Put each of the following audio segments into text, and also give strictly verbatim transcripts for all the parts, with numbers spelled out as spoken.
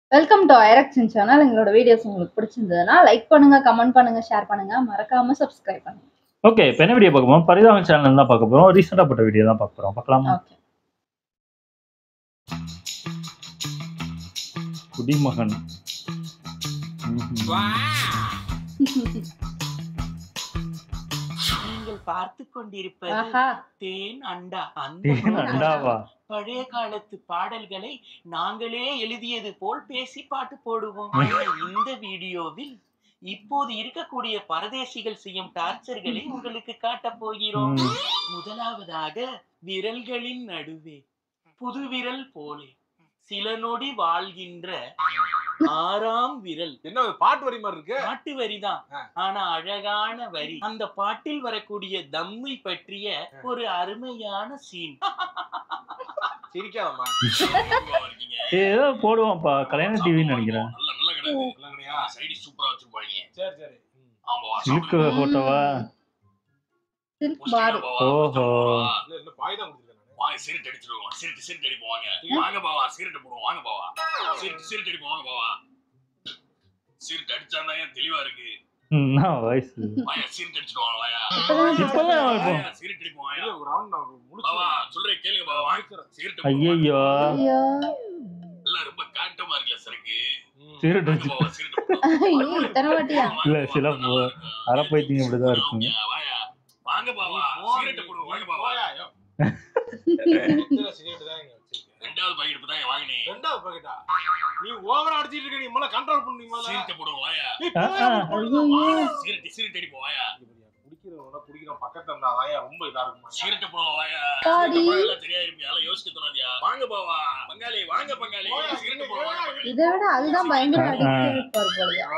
Welcome to ஐரக்ஷன் channel. எங்களோட videos உங்களுக்கு பிடிச்சிருந்ததுன்னா லைக் பண்ணுங்க, கமெண்ட் பண்ணுங்க, ஷேர் பண்ணுங்க, மறக்காம சப்ஸ்கிரைப் பண்ணுங்க. ஓகே, இப்போ என்ன வீடியோ பார்க்க போறோம்? பரிதாபம் சேனல் தான் பார்க்க போறோம். ரீசெண்டா போட்ட வீடியோ தான் பார்க்க போறோம். பார்க்கலாமா? ஓகே. குடிமகன். நீங்கள் பார்த்து கொண்டிருப்பது ஆஹா. தேன் அண்டா. அந்த தேன் அண்டாவா? பழைய காலத்து பாடல்களை நாங்களே எழுதியது போல் பேசி பாட்டு போடுவோம். இந்த வீடியோவில் இப்போது இருக்கக்கூடிய பரதேசிகள் செய்யும் டார்ச்சர்களை உங்களுக்கு காட்டப் போகிறோம். முதலாவதாக விரல்களின் நடுவே புது விரல் போலே சில நொடி வாழ்கின்ற ஆறாம் விரல். என்ன பாட்டு வரி மாதிரி இருக்கு? பாட்டு வரிதான், ஆனா அழகான வரி. அந்த பாட்டில் வரக்கூடிய தம்மை பற்றிய ஒரு அருமையான சீன். சிரிக்காதம்மா. ஏதோ போடுவான்ப்பா, கல்யாண டிவின்னு நினைக்கிறேன். சில்க் போட்டோவா? சில்க் பார். ஓஹோ. பாய் தான் வாங்க சிரிட்டு அடிச்சிடுவோம். சிரிட்டு சிரிட்டு அடிப்போம். வாங்க வாங்க பாவா, சிரிட்டு போடுவோம். வாங்க பாவா, சிரிட்டு சிரிட்டு அடிப்போம். வாங்க பாவா, சிரிட்டு அடிச்சாதான் ஏன் தெளிவா இருக்கு. என்ன வாய்ஸ்? வாயா சிரிட்டு அடிச்சிடுவாங்க. வாயா இப்பதான் சிரிட்டு அடிப்போம். வாயா ஒரு ரவுண்ட் நான் முடிச்சு பாவா சொல்றேன் கேளுங்க பாவா. வாங்க சிரிட்டு. ஐயோ ஐயோ. எல்லாம் ரொம்ப காட்டமா இருக்குல்ல சரக்கு. சிரிட்டு வாங்க பாவா சிரிட்டு போடுவோம். ஐயோ, இத்தனை வாட்டியா? இல்ல, சில அரை பைத்தியம் இப்படிதான் இருக்குங்க. வாயா வாங்க பாவா சிரிட்டு போடுவோம். வாங்க பாவா. ரெண்டாவது பாக்கெட் இப்பதான் வாங்கினேன். ரெண்டாவது பாக்கெட்டா? நீ ஓவரா அடிச்சிட்டு இருக்க. நீ முதல்ல கண்ட்ரோல் பண்ணீங்க. சிரிட்டு போடுவோம். வாயா சிரிட்டு சிரிட்டு அடிப்போம். வாயா குடிக்கிறவங்க குடிக்கிற பக்கத்துல இருந்தா வாயா ரொம்ப இதா இருக்கும். சிரிட்டு போடுவோம். வாயா பாடி. எல்லாம் சரியா இருப்பியா? எல்லாம் யோசிக்க தோணாதியா? வாங்க பாவா பங்காளி, வாங்க பங்காளி சிரிட்டு போடுவோம். வாங்க பங்காளி. இதை விட அதுதான் பயங்கர அடிக்டா இருப்பாரு போலயா.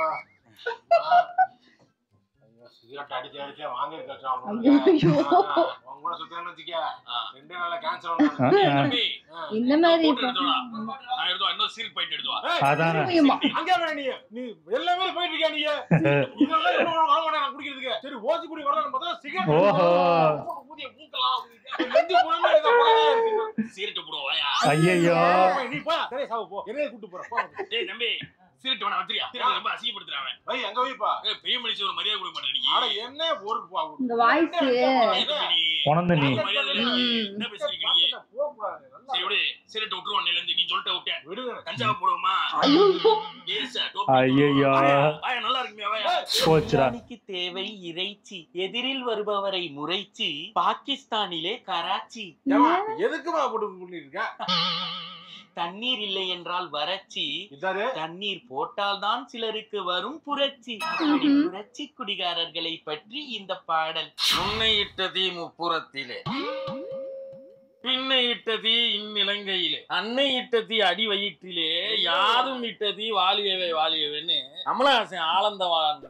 சிகரெட் அடிச்சு அடிச்சு வாங்க கஷ்டம். ஐயோ. அவங்க கூட சுத்தணும்னு வச்சுக்க ரெண்டே நாள்ல கேன்சர் வந்து. தம்பி இந்த மாதிரி போட்டு எடுத்துடா. நான் எடுத்து இன்னொரு சீல் பாயிண்ட் எடுத்து வா. அதானே. அங்க வர நீ நீ எல்லாமே போயிட்டு இருக்க. நீ இதெல்லாம் என்ன வாங்க மாட்டேன் நான் குடிக்கிறதுக்கு. சரி ஓசி குடி வரணும் பார்த்தா சிகரெட். ஓஹோ. ஊதிய மூக்கலாம். நெஞ்சு புறமே ஏதோ பகலையா இருக்கு. சீரட்டு போடுவோம். வாயா ஐயோ. நீ போ. சரி சாவு போ. என்னைய கூட்டி போற போ. டேய் தம்பி சீரட்டு வேணா வச்சிரியா? சீரட்டு ரொம்ப அசிங்கப்படுத்துறாங்க. ஏய் எங்க போய்ப்பா? ஏய் பெரிய மனுஷன் ஒரு மரியாதை கொடுக்க மாட்டேன் நீ. அட என்ன ஒரு இந்த வாய்ஸ் பொணந்த நீ. மரியாதை இல்ல நீ. என்ன பேசுறீங்க நீங்க? போ கூடாது. சரி விடு. சீரட்டு விட்டுருவோம். நீ இருந்து நீ சொல்லிட்ட விட்டே. விடுங்க. கஞ்சாவை போடுவோமா? Ace dope. ஐயோ. வாயா நல்லா இருக்குமே. வாயா போச்சுடா. பாகிஸ்தானுக்கு தேவை இறைச்சி, எதிரில் வருபவரை முறைச்சி. பாகிஸ்தானிலே கராச்சி. ஏமா எதுக்குமா போட்டு பண்ணிருக்க? தண்ணீர் இல்லை என்றால் வறட்சி, இதாரு தண்ணீர் போட்டால்தான் சிலருக்கு வரும் புரட்சி. அப்படி புரட்சி குடிகாரர்களை பற்றி இந்த பாடல். முன்னை இட்ட தீ முப்புறத்திலே, பின்னை இட்ட தீ இந்நிலங்கையிலே, அன்னை இட்ட தீ அடி வயிற்றிலே, யாரும் இட்ட தீ வாலியவே வாலியவேன்னு கமலஹாசன் ஆனந்தவான்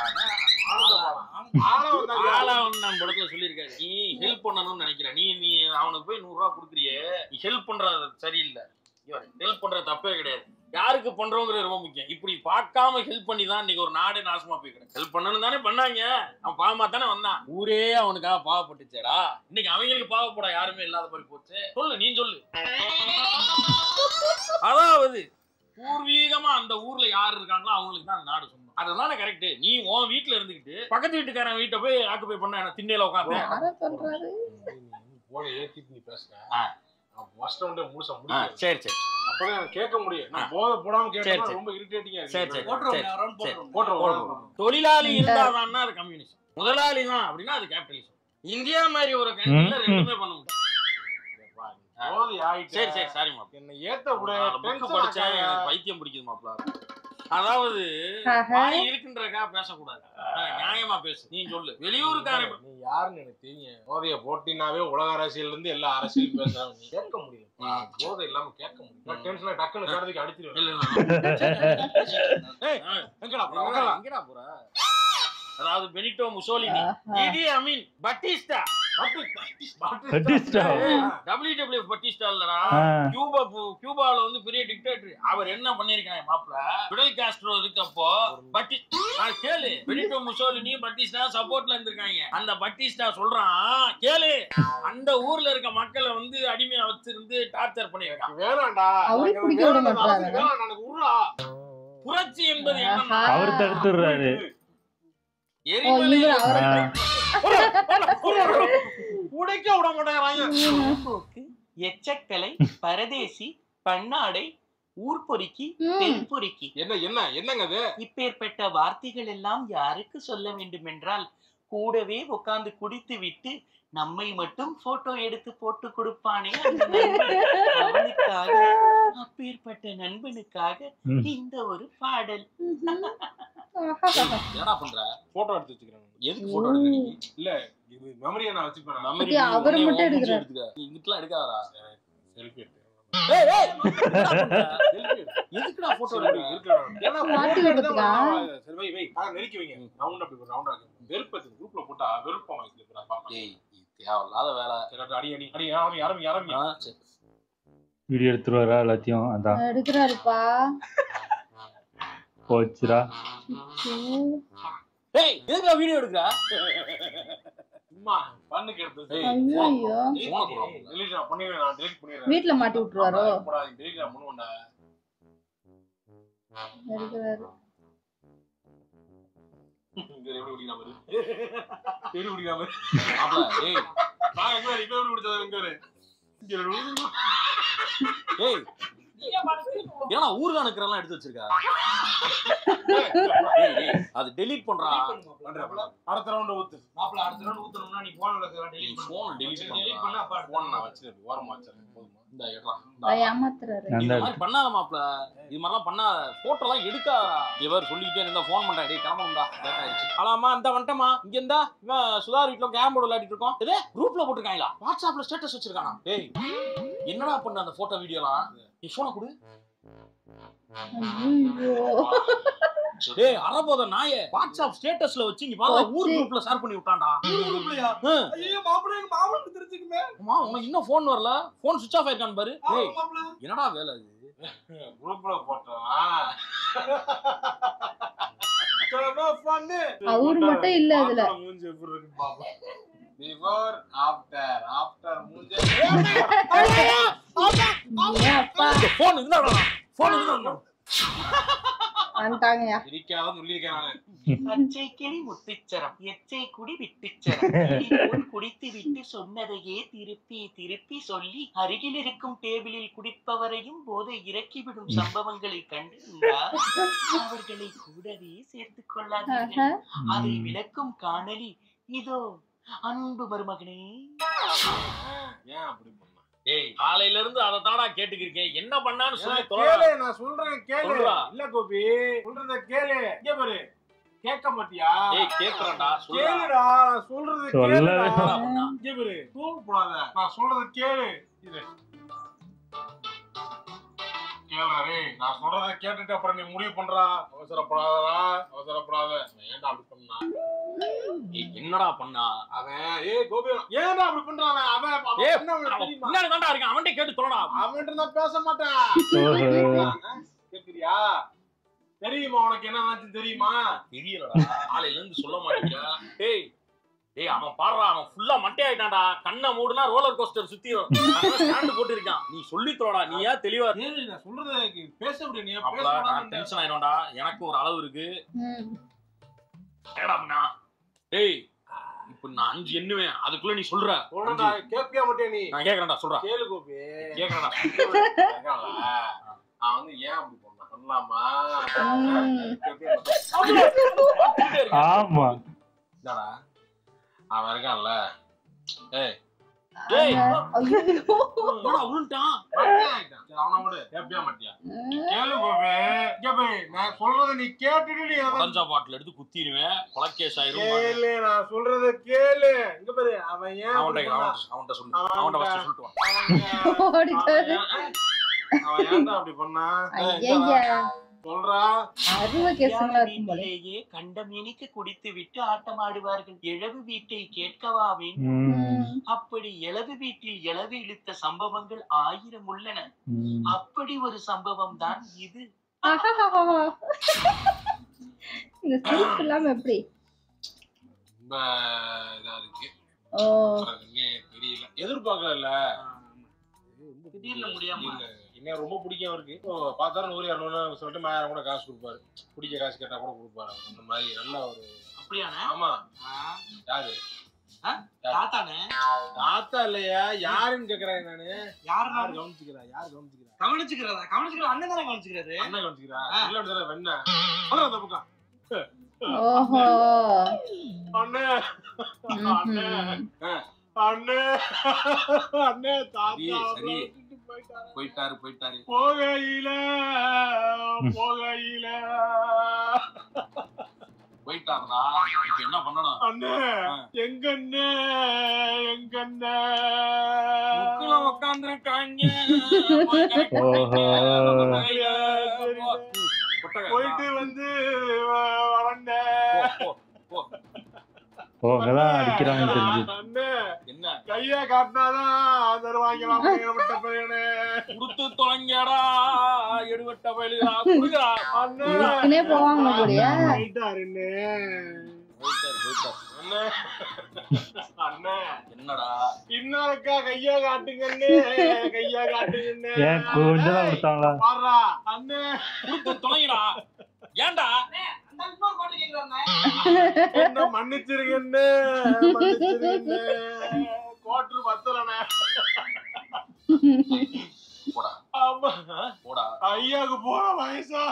ஆளாவன் படத்துல சொல்லியிருக்காரு. நீ ஹெல்ப் பண்ணணும்னு நினைக்கிற, நீ நீ அவனுக்கு போய் நூறு ரூபாய் கொடுக்குறியே, நீ ஹெல்ப் பண்றது சரியில்லை. ஹெல்ப் பண்றது தப்பே கிடையாது. யாருக்கு பண்றோங்கிறது ரொம்ப முக்கியம். இப்படி பார்க்காம ஹெல்ப் பண்ணி தான் இன்னைக்கு ஒரு நாடே நாசமா போய் கிடக்கு. ஹெல்ப் பண்ணணும் தானே பண்ணாங்க. அவன் பாவமா தானே வந்தான். ஊரே அவனுக்காக பாவப்பட்டுச்சேடா. இன்னைக்கு அவங்களுக்கு பாவப்பட யாருமே இல்லாத மாதிரி போச்சு. சொல்லு, நீ சொல்லு. அதாவது பூர்வீகமா அந்த ஊர்ல யாரு இருக்காங்களோ அவங்களுக்கு தான் நாடு சொந்தம். அதுதானே கரெக்ட். நீ உன் வீட்டுல இருந்துகிட்டு பக்கத்து வீட்டுக்காரன் வீட்டை போய் ஆக்குபை பண்ண என்ன திண்ணையில உட்காந்து போன ஏத்திட்டு நீ பேசுற. ஃபர்ஸ்ட் ரவுண்டே முழுசா முடியும். சரி சரி அப்பதான் எனக்கு கேட்க முடியும். நான் போத போடாம கேட்டா ரொம்ப இரிட்டேட்டிங்கா இருக்கு. சரி சரி போட்றோம். தொழிலாளி இருந்தாதான் அது கம்யூனிசம். முதலாளி தான் அப்படின்னா அது கேபிட்டலிசம். இந்தியா மாதிரி ஒரு கண்ட்ரில ரெண்டுமே பண்ண முடியும். சரி சரி சாரி மாப்ள. என்ன ஏத்த கூட புக் படிச்சேன், எனக்கு பைத்தியம் பிடிக்குது மாப்ள. அதாவது வாய் இருக்குன்றக்கா பேசக்கூடாது. நியாயமா பேசு. நீ சொல்லு. வெளியூருக்காரன் நீ யாருன்னு எனக்கு தெரியும். போதைய போட்டினாவே உலக அரசியல் இருந்து எல்லா அரசியலும் பேசுறாங்க. நீ கேட்க முடியும். போதை இல்லாம கேட்க முடியும். டென்ஷன்ல டக்குனு கடதுக்கு அடிச்சிருவேன். எங்கடா போற? அதாவது Benito Mussolini, Idi Amin, Batista, Batista W W F Batista இல்லடா, கியூபா கியூபால வந்து பெரிய டிக்டேட்டர். அவர் என்ன பண்ணிருக்காங்க மாப்ள? பிடல் காஸ்ட்ரோ இருக்கப்போ பட்டிஸ்டா கேளு, பெனிட்டோ முசோலினி பட்டிஸ்டா சப்போர்ட்ல இருந்திருக்காங்க. அந்த பட்டிஸ்டா சொல்றான் கேளு, அந்த ஊர்ல இருக்க மக்களை வந்து அடிமையா வச்சிருந்து டார்ச்சர் பண்ணிருக்கான். வேணாம்டா, அவரே குடிக்க விட மாட்டாங்க. எனக்கு ஊர்ல சொல்றா. புரட்சி என்பது என்னன்னா அவர் தடுத்துறாரு. எரிமலை உடைக்க விட மாட்டேங்கிறாங்க. போக்கு, எச்சக்கலை, பரதேசி, பன்னாடை, ஊர்பொறுக்கி, தென்பொறுக்கி, என்ன என்ன என்னங்க அது? இப்பேற்பட்ட வார்த்தைகள் எல்லாம் யாருக்கு சொல்ல வேண்டும் என்றால் கூடவே உட்கார்ந்து குடித்து விட்டு நம்மை மட்டும் போட்டோ எடுத்து போட்டு கொடுப்பானே அந்த நண்பன், அவனுக்காக, அப்பேற்பட்ட நண்பனுக்காக இந்த ஒரு பாடல். என்னடா பண்ற? போட்டோ எடுத்து வச்சுக்கிறேன். எதுக்கு போட்டோ எடுக்கிறீங்க? இல்ல இது மெமரியை நான் வச்சுப்பேன். மெமரி அவர் மட்டும் எடுக்கிறார். இங்கிட்டலாம் எடுக்காதடா. செல்ஃபி எடுத்து ஏய் ஏய் எதுக்குடா போட்டோ எடுக்கிறீங்க? ஏன்னா மாட்டி photo எடுத்தா விடுறதுக்கா? நான் சரி வை வை நான் நெருக்கி வைங்க. ரவுண்ட் அப்படி ரவுண்ட் ஆகு. வெறுப்பு குரூப்ல போட்டா வெறுப்பா வைக்கிறா பாப்பா. ஏய் இது தேவையில்லாத வேலை. சரி அடி அடி அடி ஆரம்பி ஆரம்பி ஆரம்பி. ஆ சரி. வீடியோ எடுத்துருவாரா எல்லாத்தையும்? அதான் எடுக்கிறாருப்பா. போச்சுடா. ஏய் எதுக்குடா வீடியோ எடுக்கற? சும்மா பண்ணுக்கு எடுத்து. ஏய் ஐயோ போன போறோம். டெலீட் நான் பண்ணிடுறேன். நான் டெலீட் பண்ணிடுறேன். வீட்ல மாட்டி விட்டுருவாரோ? போடா டெலீட் நான் பண்ணுவேன்டா. எடுக்கிறாரு. இங்க எப்படி குடிக்காம இரு. எப்படி குடிக்காம இரு. மாப்ள ஏய் நான் எங்க இப்ப எப்படி குடிச்சது எங்க இரு. இங்க இரு. ஏய் ஏன்னா ஊர்கான இருக்கிறதெல்லாம் எடுத்து வச்சிருக்கா? ஏய் ஏய் அது டெலீட் பண்றா. பண்றேன். அடுத்த ரவுண்ட் ஊத்து. மாப்ள அடுத்த ரவுண்ட் ஊத்தணும்னா நீ போன்ல இருக்கிற நீ டெலீட் போன் டெலீட் டெலீட் பண்ணா பண்ணா அப்ப போன் நான் வச்சிருக்கேன். ஓரமா வச்சிருக்கேன். போதுமா? இந்த ஏறா. ஏமாத்துறாரு. இந்த மாதிரி பண்ணாத மாப்ள. இது மாதிரிலாம் பண்ணாத. போட்டோ எல்லாம் எடுக்காதடா. இவர் சொல்லிட்டே இருந்தா ஃபோன் பண்றா. டேய் கிளம்பணும்டா. லேட் ஆயிடுச்சு. அலாமா இந்த வந்துட்டமா. இங்க இருந்தா இவன் சுதார் வீட்ல கேம் போர்டு விளையாடிட்டு இருக்கோம். இதே குரூப்ல போட்டுருக்காங்களா? வாட்ஸ்அப்ல ஸ்டேட்டஸ் வச்சிருக்கானா? டேய் என்னடா பண்ண அந்த போட்டோ வீடியோலாம்? நீ போனை கொடு. ஐயோ டேய் அரபோத நாயே வாட்ஸ்அப் ஸ்டேட்டஸ்ல வச்சு இங்க பாரு ஊர் குரூப்ல ஷேர் பண்ணி விட்டான்டா. குரூப்லயா? ஐயோ மாப்ள எங்க மாமனுக்கு தெரிஞ்சுக்குமே. அம்மா உனக்கு இன்னும் ஃபோன் வரல? ஃபோன் சுவிட்ச் ஆஃப் ஆயிருக்கான்னு பாரு. டேய் மாப்ள என்னடா வேலை இது? குரூப்ல போட்டோம். சோமா பண்ணு. அவரு மட்டும் இல்ல அதுல. மூஞ்சி எப்படி இருக்கு பாப்பா. பிஃபோர் ஆஃப்டர் ஆஃப்டர் மூஞ்சி. அப்பா ஃபோன் இருந்தாடா. ஃபோன் இருந்தா. வந்துட்டாங்கயா. இருக்காத சொல்லிருக்கேன் நானு. பச்சை கிளி முத்துச்சரம், எச்சை குடி விட்டுச்சரம், போல் குடித்து விட்டு சொன்னதையே திருப்பி திருப்பி சொல்லி அருகில் இருக்கும் டேபிளில் குடிப்பவரையும் போதை இறக்கிவிடும் சம்பவங்களை கண்டு அவர்களை கூடவே சேர்த்துக் கொள்ளாதீர்கள். அதை விளக்கும் காணொளி இதோ. அன்பு மருமகனே, ஏன் அப்படி பண்ணா? டேய் காலையில இருந்து அத தாடா கேட்டுக்கிருக்கேன். என்ன பண்ணான்னு சொல்லி கேளு, தோடா. நான் சொல்றேன் கேளு. சொல்றா. இல்ல கோபி சொல்றத கேளு. இங்க பாரு. கேட்க மாட்டியா? டேய் கேக்குறேன்டா. சொல்றா. கேளுடா, நான் சொல்றத சொல்லவே கேளுடா. பண்ணா. இங்க பாரு. தூங்க போடாத. நான் சொல்றத கேளு. இது கேளுடா. நான் சொல்றத கேட்டுட்டு அப்புறம் நீ முடிவு பண்றா. அவசரப்படாதடா, அவசரப்படாத. ஏன்டா அப்படி பண்ணா? ஏய் என்னடா பண்ணா? அவன் ஏய் கோபி ஏன்டா அப்படி பண்றான் அவன்? அவன் அவன் ஏய், என்ன அவனுக்கு தெரியுமா? பின்னாடி தான்டா இருக்கான். அவன்கிட்ட கேட்டு சொல்லடா. அவன்கிட்ட நான் பேச மாட்டேன். கேக்குறியா? தெரியுமா உனக்கு என்ன நினைச்சு தெரியுமா? தெரியலடா. காலையில இருந்து சொல்ல மாட்டேங்கிற. டேய் டேய் அவன் பாடுறா. அவன் ஃபுல்லா மட்டை ஆயிட்டான்டா. கண்ணை மூடுனா ரோலர் கோஸ்டர் சுத்திரும். ஸ்டாண்ட் போட்டு இருக்கான். நீ சொல்லி தோடா. நீ ஏன் தெளிவா ஏய் நான் சொல்றத பேச முடியும். நீ அப்பல நான் டென்ஷன் ஆயிடும்டா. எனக்கு ஒரு அளவு இருக்கு. ஏடாம்னா டேய் இப்போ நான் அஞ்சு எண்ணுவேன். அதுக்குள்ள நீ சொல்ற. சொல்றடா. கேப்பியா மாட்டே நீ? நான் கேக்குறேன்டா. சொல்றா. கேளு கோபி. கேக்குறேன்டா. நான் வந்து ஏன் அப்படி பண்ண பண்ணலாமா? ஆமா இல்லடா அவன் இருக்கான்ல. ஏய் டேய் ஐயோ என்னடா உருண்டான்? அவன விடு. கேப்பியா மாட்டியா? கேளு கோபி. இங்க போய் நான் சொல்றத நீ கேட்டுட்டு நீ உடஞ்ச பாட்டில் எடுத்து குத்திடுவேன். கொலைகேஸ் ஆயிரும். கேளு. நான் சொல்றத கேளு. இங்க பாரு. அவன் ஏன் அவன்கிட்ட அவன்கிட்ட சொல்லு. அவன்கிட்ட ஃபர்ஸ்ட் சொல்லிட்டு வா. ஓடிட்டாரு. அவன் ஏன்டா அப்படி பண்ணா? ஐயா சொல்றா. அருவ கேசுங்களா இருக்கும் போல. வீட்டிலேயே கண்டமேனிக்கு குடித்து விட்டு ஆட்டமாடுவார்கள். இழவு வீட்டை கேட்கவா வேண்டும்? ம், அப்படி இளவு வீட்டில் இளவு இழுத்த சம்பவங்கள் ஆயிரம் உள்ளன. ம். அப்படி ஒரு சம்பவம் தான் இது. ஆஹாஹாஹா. இந்த சிரிப்பு இல்லாம எப்படி? ரொம்ப இதா இருக்கு. ஓ தெரியல. எதிர்பார்க்கல. திடீர்னு முடியாம என்ன ரொம்ப பிடிக்கும் அவருக்கு. பார்த்தாலும் நூறு இரநூறு சொல்லிட்டு ஆயிரம் கூட காசு கொடுப்பாரு. பிடிக்க காசு கேட்டா கூட கொடுப்பாரு. அந்த மாதிரி நல்ல ஒரு அப்படியாண்ணே? ஆமா. யாரு தாத்தானே? தாத்தா இல்லையா யாருன்னு கேக்குறேன் நானு. யாரு யாரு கவனிச்சுக்கிறா யாரு கவனிச்சுக்கிறா கவனிச்சுக்கிறதா? கவனிச்சுக்கிற அண்ணன் தானே கவனிச்சுக்கிறாரு. அண்ணன் கவனிச்சுக்கிறா இல்ல வெண்ண அந்த பக்கம். ஓஹோ அண்ணே அண்ணே அண்ணே அண்ணே தாத்தா சரி போயிட்டாரு போயிட்டாரு போகையில போகையில போயிட்டாருடா. இப்ப என்ன பண்ணணும்? அண்ணே எங்க அண்ணே எங்க அண்ணே உட்காந்துருக்காங்க. போயிட்டு வந்து வரண்ணே. ஓ அங்கதான் அடிக்கிறாங்க தெரிஞ்சு. அண்ணே என்ன கைய காட்டினாதான் தருவாங்களாம். குடுத்து தொலைங்கடா எடுவட்ட பயிலுடா குடுங்கடா. இதுக்குனே போவாங்க போலியா? போயிட்டாருண்ணே. போயிட்டாரு போயிட்டாரு. அண்ணே அண்ணே என்னடா இன்னொருக்கா கையா காட்டுங்கண்ணே கையா காட்டுங்கண்ணே. ஏன் கொஞ்சம் தான் கொடுத்தாங்களா? பாடுறா அண்ணே குடுத்து தொலைங்கடா. ஏன்டா என்ன மன்னிச்சிருங்கண்ணே மன்னிச்சிருங்கண்ணே. கோட்டு பத்தலண்ணே. போடா ஆமா போடா. ஐயாக்கு போற வயசா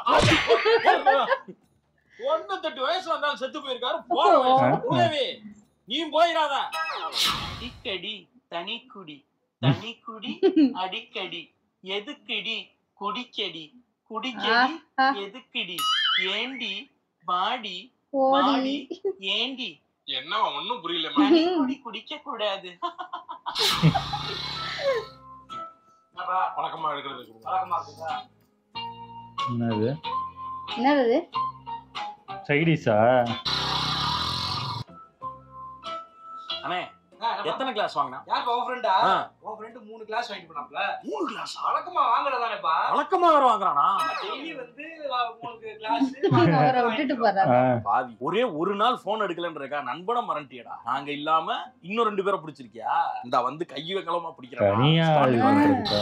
ஒண்ணு தட்டு வயசு வந்தாலும் செத்து போயிருக்காரு. போற வயசு நீ போயிடாத. அடிக்கடி தனிக்குடி தனிக்குடி அடிக்கடி எதுக்கடி குடிக்கடி குடிக்கடி எதுக்கடி ஏண்டி வாடி வாடி ஏண்டி. என்ன ஒண்ணும் புரியல. தனிக்குடி குடிக்க கூடாது. பழக்கமா எடுக்கிறது பழக்கமா இருக்குதா? என்னது என்னது சைடிஸா? அண்ணே எத்தனை கிளாஸ் வாங்கினா? யார் உன் ஃப்ரெண்டா? உன் ஃப்ரெண்ட் மூணு கிளாஸ் வாங்கிட்டு போனாப்ல. மூணு கிளாஸ் வழக்கமா வாங்குறதானேப்பா. வழக்கமா வேற வாங்குறானா? டெய்லி வந்து மூணு கிளாஸ் அவரை விட்டுட்டு போறாரு. பாவி ஒரே ஒரு நாள் போன் எடுக்கலன்றக்கா நண்பனை மறந்துட்டியடா. நாங்க இல்லாம இன்னும் ரெண்டு பேரை பிடிச்சிருக்கியா? இந்த வந்து கைய களமா பிடிக்கிறேன் தனியா இது பண்றதுக்கா?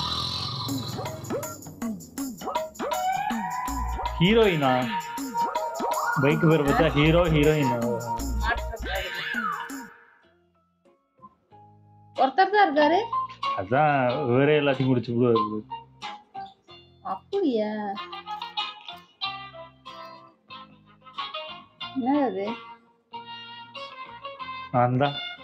ஹீரோயினா? பைக் பேர் பார்த்தா ஹீரோ ஹீரோயின். ஒருத்தர் தான் இருக்காரு. அதான் வேற எல்லாத்தையும் குடிச்சு விடுவாரு. அப்படியா? என்னது அந்த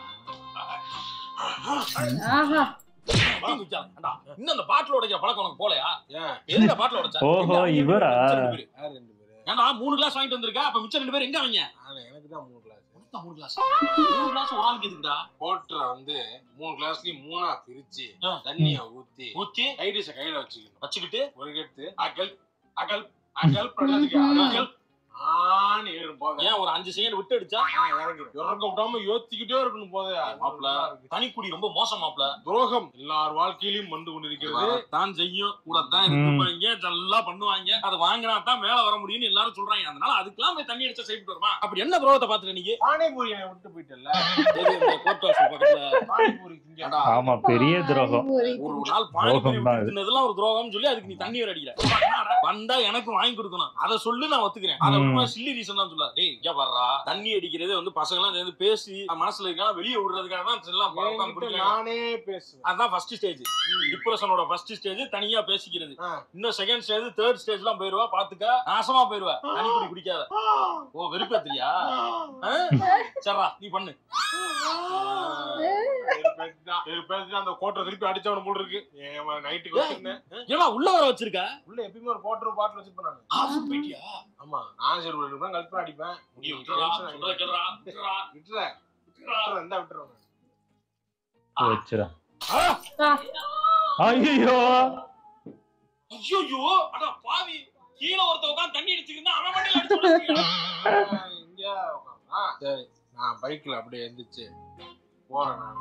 ஆஹா இன்னும் அந்த பாட்டில் உடைக்கிற பழக்கம் உனக்கு போலையா? ஏன் எதுல பாட்டில் உடைச்சா? ஓஹோ இவரா? யார் ரெண்டு பேரு? ஏன்டா மூணு கிளாஸ் வாங்கிட்டு வந்திருக்கா? அப்ப மிச்சம் ரெண்டு பேர் எங்க அவங்க? எனக்கு தான் மூணு கிளாஸ். மூணு கிளாஸ் மூணு கிளாஸ் ஒரு ஆளுக்கு எதுக்குடா? கோட்டரை வந்து மூணு கிளாஸ்லயும் மூணா பிரிச்சு தண்ணிய ஊத்தி ஊத்தி கைடிஸ கையில வச்சுக்கணும். வச்சுக்கிட்டு ஒரு எடுத்து அகல் அகல் அகல் பண்ணதுக்கு அகல் ஆன்னு ஏறும் போது. ஏன் ஒரு அஞ்சு செகண்ட் விட்டு அடிச்சா இறங்கிடும். இறக்க விடாம யோசிச்சுக்கிட்டே இருக்கணும் போது. மாப்பிள தனிக்குடி ரொம்ப மோசம் மாப்பிள. துரோகம் எல்லார் வாழ்க்கையிலும் வந்து கொண்டிருக்கிறது. தான் செய்யும் கூட தான் இருப்பாங்க நல்லா பண்ணுவாங்க. அதை வாங்கினா தான் மேல வர முடியும்னு எல்லாரும் சொல்றாங்க. அதனால அதுக்கெல்லாம் போய் தண்ணி அடிச்சா சைடு வருமா? அப்படி என்ன துரோகத்தை பாத்துக்க நீங்க? பானிபூரி விட்டு போயிட்டல. கோர்ட் வாசல் பக்கத்துல பானிபூரி திங்கடா. ஆமா பெரிய துரோகம். ஒரு நாள் பானிபூரி தின்னதெல்லாம் ஒரு துரோகம்னு சொல்லி அதுக்கு நீ தண்ணி வர அடிக்கிற. வந்தா எனக்கு வாங்கி கொடுக்கணும். அதை சொல்லு நான் ஒத்துக்கிறேன். அதை சில்லி ரீசன் தான் சொல்ல. டேய் இங்க வர்றா தண்ணி அடிக்கிறது வந்து பசங்க எல்லாம் சேர்ந்து பேசி மனசுல இருக்கா வெளியே விடுறதுக்காக தான் எல்லாம் நானே பேசுவேன். அதான் ஃபர்ஸ்ட் ஸ்டேஜ். டிப்ரஷனோட ஃபர்ஸ்ட் ஸ்டேஜ் தனியா பேசிக்கிறது. இன்னும் செகண்ட் ஸ்டேஜ் தேர்ட் ஸ்டேஜ் எல்லாம் போயிருவா. பாத்துக்க நாசமா போயிருவா. தண்ணி குடி குடிக்காத. ஓ வெறுப்பேத்திரியா? சரிடா நீ பண்ணு. அந்த கோட்டரை திருப்பி அடிச்சவன போல இருக்கு. நைட்டுக்கு வச்சிருந்தேன். ஏன்னா உள்ள வர வச்சிருக்க? உள்ள எப்பயுமே ஒரு கோட்டர் பாட்டில் வச்சிருப்பேன் நான். ஆஃப் போயிட்டியா? ஆமா நான் சரி விடுறேன் கல்பனை அடிப்பேன். முடியும் விட்டுறா விட்டுறா விட்டுறா விட்டுறேன் விட்டுறேன் விட்டுறேன் வச்சுடா. ஐயோ ஐயோ அட பாவி கீழ ஒருத்த உட்கார்ந்து தண்ணி அடிச்சிருந்தா அவன் மண்டையில அடிச்சு விடுறீங்க. இங்க உட்கார்ந்தா சரி நான் பைக்ல அப்படியே எந்திரிச்சு போறேன் நான்.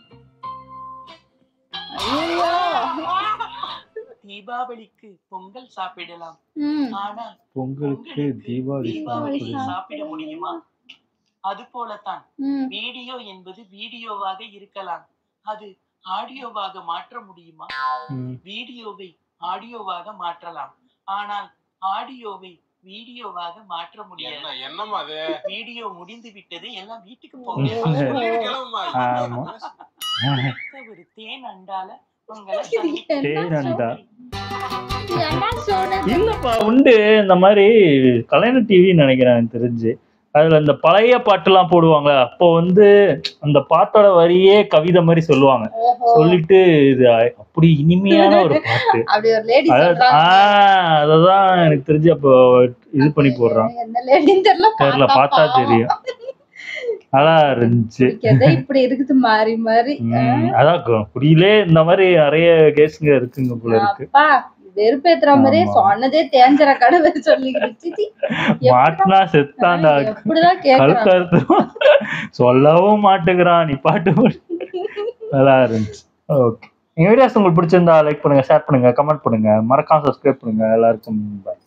ஐயோ தீபாவளிக்கு பொங்கல் சாப்பிடலாம். ஆனால் பொங்கலுக்கு தீபாவளி சாப்பிட முடியுமா? அது போலத்தான் வீடியோ என்பது வீடியோவாக இருக்கலாம். அது ஆடியோவாக மாற்ற முடியுமா? வீடியோவை ஆடியோவாக மாற்றலாம், ஆனால் ஆடியோவை வீடியோவாக மாற்ற முடியாது. என்னமா அது? வீடியோ முடிந்து விட்டது, எல்லாம் வீட்டுக்கு ம். போங்க. ஆமா. ஒரு தேன் அண்டால உங்களை தேன் அண்டா. என்ன சொன்னது? இல்லப்பா உண்டு இந்த மாதிரி கலைஞர் டிவி நினைக்கிறேன் எனக்கு தெரிஞ்சு. அதுல இந்த பழைய பாட்டுலாம் போடுவாங்க. அப்போ வந்து அந்த பாட்டோட வரியே கவிதை மாதிரி சொல்லுவாங்க. ஓஹோ, சொல்லிட்டு இது அ- அப்படி இனிமையான ஒரு பாட்டு. அப்படி ஒரு லேடி அதாவது சொல்றாங்க. ஆஹ் அததான் எனக்கு தெரிஞ்சு அப்போ இது பண்ணி போடுறான். என்ன லேடின்னு தெரியல, தெரியல, பார்த்தா தெரியும். நல்லா இருந்துச்சு. பிடிக்கிறதே இப்படி இருக்குது மாறி மாறி. உம் அதான் கு- குடியிலே இந்த மாதிரி நிறைய கேஸுங்க இருக்குங்க போல இருக்கு. அப்பா வெறுப்பேத்துற மாதிரியே ஆமா. சொன்னதே தேஞ்சர கடை சொல்லிக்கிட்டு மாட்டினா செத்தாண்டா. எப்படிதான் கேக்குறான். கழுத்தறுத்து சொல்லவும் மாட்டுக்கிறான். நீ பாட்டு போடு. நல்லா இருந்துச்சு. ஓகே, எங்க வீடியோஸ் உங்களுக்கு பிடிச்சிருந்தா லைக் பண்ணுங்க, ஷேர் பண்ணுங்க, கமெண்ட் பண்ணுங்க, மறக்காம சப்ஸ்கிரைப் பண்ணுங்க. எல்லாருக்கும் bye.